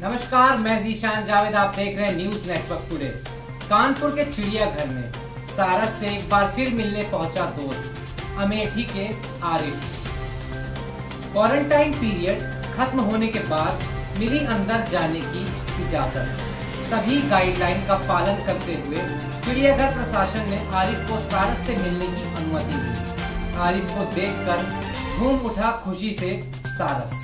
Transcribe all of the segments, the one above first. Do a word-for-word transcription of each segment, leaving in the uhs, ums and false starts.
नमस्कार, मैं जीशान जावेद, आप देख रहे हैं न्यूज नेटवर्क टुडे। कानपुर के चिड़ियाघर में सारस से एक बार फिर मिलने पहुंचा दोस्त अमेठी के आरिफ। क्वारंटाइन पीरियड खत्म होने के बाद मिली अंदर जाने की इजाजत। सभी गाइडलाइन का पालन करते हुए चिड़ियाघर प्रशासन ने आरिफ को सारस से मिलने की अनुमति दी। आरिफ को देखकर झूम उठा खुशी से सारस।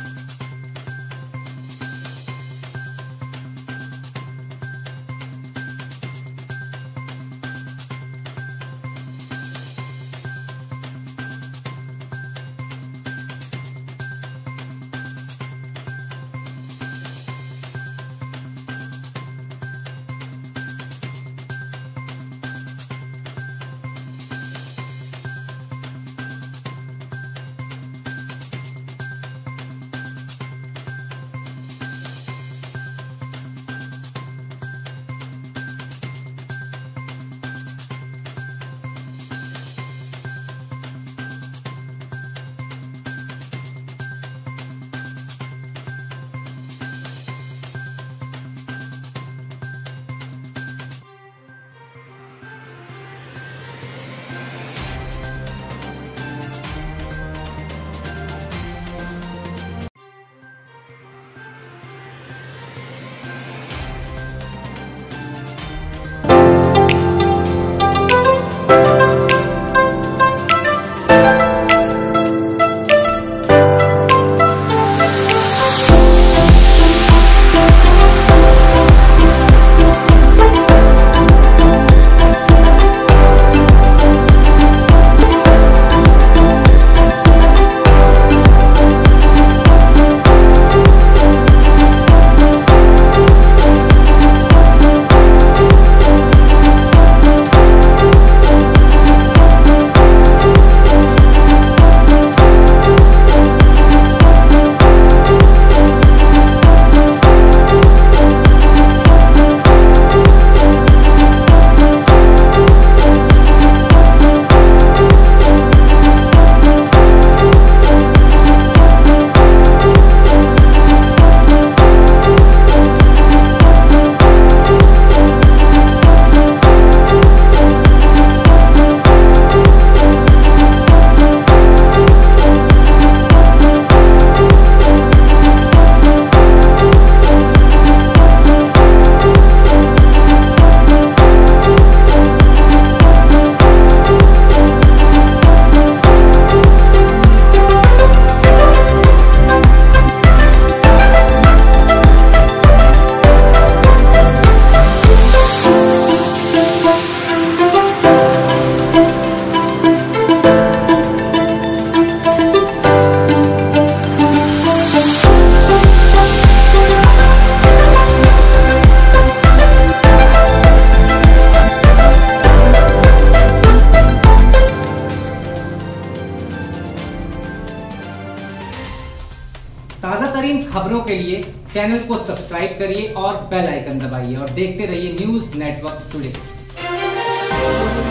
ताजा तरीन खबरों के लिए चैनल को सब्सक्राइब करिए और बेल आइकन दबाइए और देखते रहिए न्यूज नेटवर्क टुडे।